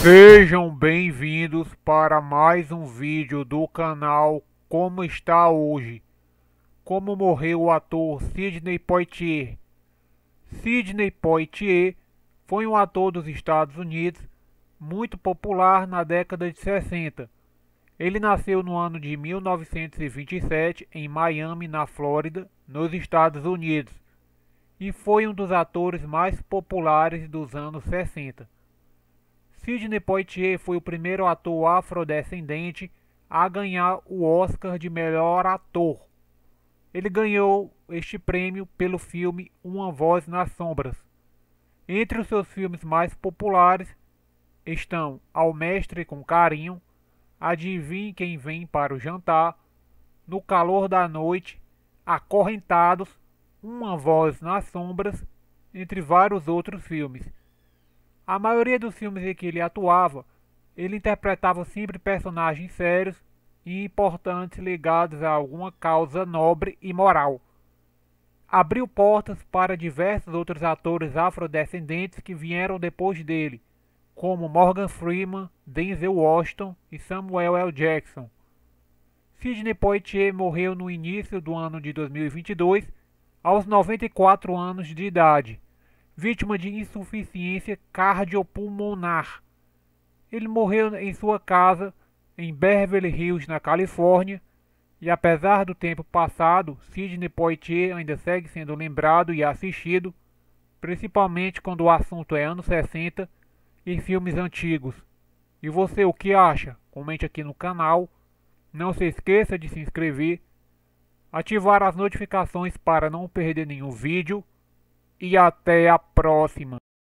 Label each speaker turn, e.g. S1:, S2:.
S1: Sejam bem-vindos para mais um vídeo do canal Como Está Hoje. Como morreu o ator Sidney Poitier. Sidney Poitier foi um ator dos Estados Unidos muito popular na década de 60. Ele nasceu no ano de 1927 em Miami, na Flórida, nos Estados Unidos, e foi um dos atores mais populares dos anos 60. Sidney Poitier foi o primeiro ator afrodescendente a ganhar o Oscar de melhor ator. Ele ganhou este prêmio pelo filme Uma Voz nas Sombras. Entre os seus filmes mais populares estão Ao Mestre com Carinho, Adivinhe Quem Vem para o Jantar, No Calor da Noite, Acorrentados, Uma Voz nas Sombras, entre vários outros filmes. A maioria dos filmes em que ele atuava, ele interpretava sempre personagens sérios e importantes ligados a alguma causa nobre e moral. Abriu portas para diversos outros atores afrodescendentes que vieram depois dele, como Morgan Freeman, Denzel Washington e Samuel L. Jackson. Sidney Poitier morreu no início do ano de 2022, aos 94 anos de idade, vítima de insuficiência cardiopulmonar. Ele morreu em sua casa em Beverly Hills, na Califórnia, e apesar do tempo passado, Sidney Poitier ainda segue sendo lembrado e assistido, principalmente quando o assunto é anos 60 e filmes antigos. E você, o que acha? Comente aqui no canal. Não se esqueça de se inscrever, ativar as notificações para não perder nenhum vídeo. E até a próxima!